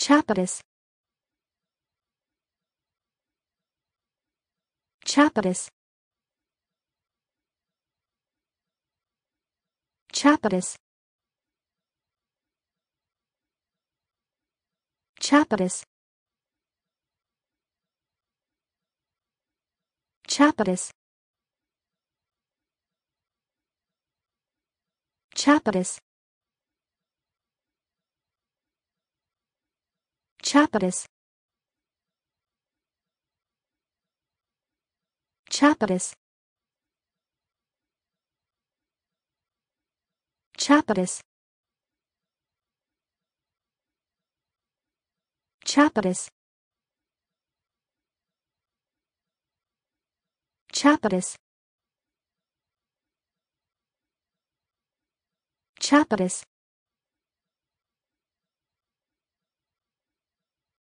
Chapatis. Chapatis. Chapatis. Chapatis. Chapatis. Chapatis. Chapatis. Chapatis. Chapatis. Chapatis. Chapatis. Chapatis.